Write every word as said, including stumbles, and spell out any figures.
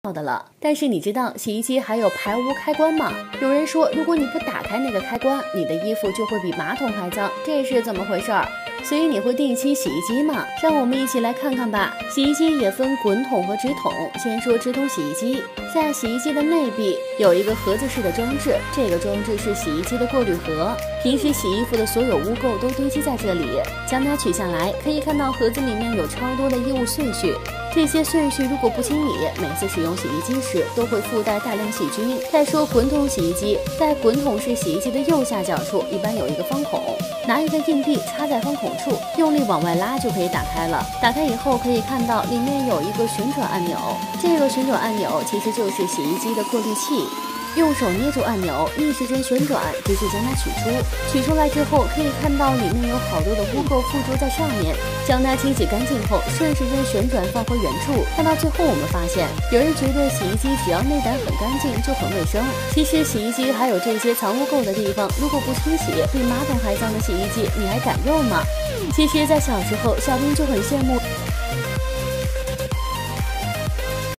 的了。但是你知道洗衣机还有排污开关吗？有人说，如果你不打开那个开关，你的衣服就会比马桶还脏，这是怎么回事儿？所以你会定期洗衣机吗？让我们一起来看看吧。洗衣机也分滚筒和直筒。先说直筒洗衣机，在洗衣机的内壁有一个盒子式的装置，这个装置是洗衣机的过滤盒。平时洗衣服的所有污垢都堆积在这里，将它取下来，可以看到盒子里面有超多的衣物碎屑。这些碎屑如果不清理，每次使用洗衣机时都会附带大量细菌。再说滚筒洗衣机，在滚筒式洗衣机的右下角处一般有一个方孔，拿一个硬币插在方孔处，用力往外拉就可以打开了。打开以后可以看到里面有一个旋转按钮，这个旋转按钮其实就是洗衣机的过滤器。用手捏住按钮，逆时针旋转，直至将它取出。取出来之后，可以看到里面有好多的污垢附着在上面。将它清洗干净后，顺时针旋转放回原处。看到最后，我们发现，有人觉得洗衣机只要内胆很干净就很卫生。其实洗衣机还有这些藏污垢的地方，如果不清洗，比马桶还脏的洗衣机，你还敢用吗？其实，在小时候，小兵就很羡慕